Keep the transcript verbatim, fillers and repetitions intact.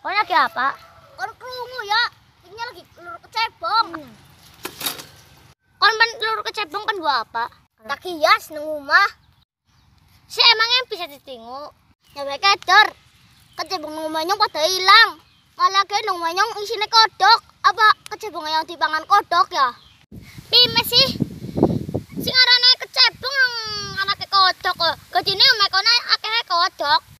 Kau lagi apa? Kon krungu ya. Ini lagi telur kecebong. Hmm. Kon ban telur kecebong kan gua apa? Tak hias nang omah. Si emangnya bisa ditinggu? Ya wae kedor. Kecebong nang omah nyong pada hilang. Malah ke nang omah nyong isine kodok. Apa kecebong yang dipangan kodok ya? Pimes sih. Sing arane kecebong anake kodok kok. Gedine omae kono akeh kodok.